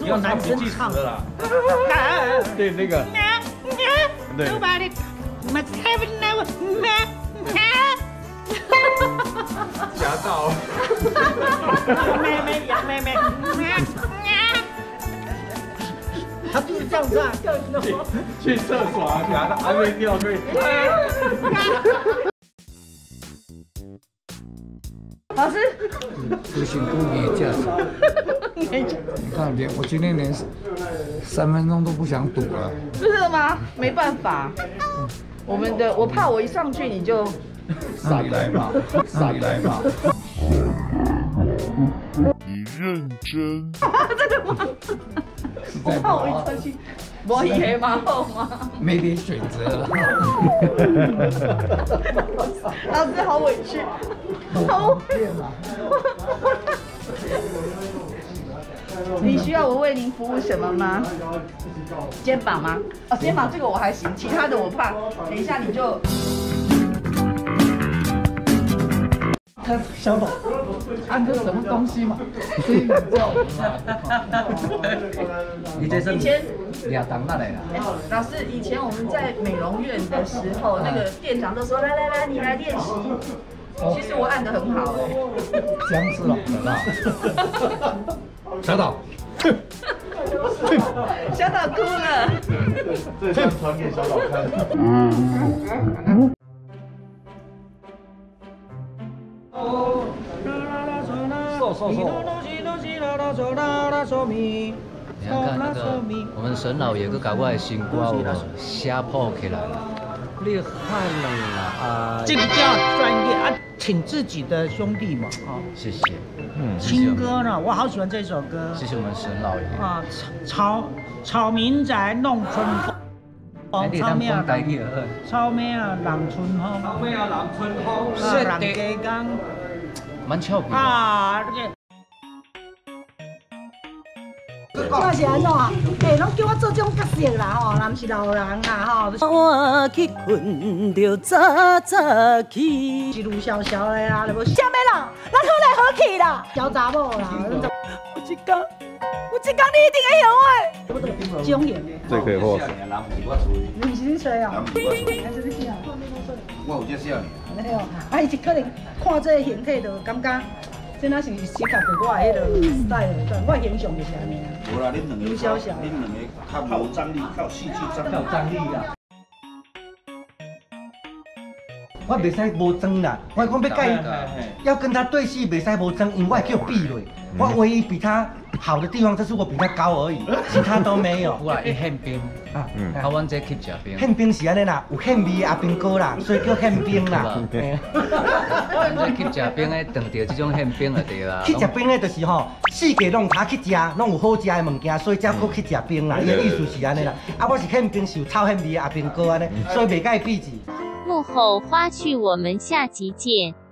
过男生唱的啦。 对那个。对。夹到。 杨妹妹。他就是这样子啊， 去厕所啊，夹到还没掉对。 老师， 不行，不给驾驶。你看，我今天连3分钟都不想赌了。 真的吗？没办法，我怕我一上去你就。 那你来吧，那你来吧。 你认真？ 真的吗？我怕我一上去，我以黑马后吗？ 没得选择。 老师好委屈，好委屈。你需要我为您服务什么吗？肩膀吗？哦，肩膀这个我还行，其他的我怕。等一下你就。 小董，按这什么东西嘛？你这是以前俩当那来了。 老师，以前我们在美容院的时候，那个店长都说来，你来练习。其实我按得很好哎。 僵尸了，小董。 小岛哭了。 这张传给小岛看。 你看看那个，我们沈老爷个搞我的新歌有无写谱起来？ 厉害了啊！这个叫专业啊，请自己的兄弟嘛啊。 谢谢。 新歌呢，我好喜欢这首歌。 谢谢我们沈老爷。 啊，草民宅弄春风。草咩啊？草咩啊？人春风。草咩啊？人春风。人家讲。 蛮俏皮。 啊，这个。 我是安怎啊？拢叫我做这种角色啦吼，若毋是老人啊吼。 我去困着早早起， 一路潇潇的啦，就无啥物啦，咱好来好去啦，小查某啦。有一天你一定会晓的。种型的。 这可以获。 你毋是你吹哦？还是你听啊？ 我有这少年。 没有，啊，伊是可能看这个形体就感觉。这若是适合着我迄个 style， 我形象就是安尼啊。 无啦，恁两个较无张力，较有戏剧张力啊。 我袂使无装啦，我讲要甲要跟他对戏，袂使无装，因为我叫避雷。我唯一比他好的地方就是我比他高而已，其他都没有。 有啦，伊宪兵啊，啊，阮这吸食兵。 宪兵是安尼啦，有宪味阿兵哥啦，所以叫宪兵啦。 咱这吸食兵的，撞到这种宪兵就对啦。 去食兵的就是吼，四界拢他去食，拢有好食的物件，所以才搁去食兵啦。伊的意思是安尼啦。啊，我是宪兵，是有超宪味的阿兵哥安尼，所以袂甲伊比字。 幕后花絮，我们下集见。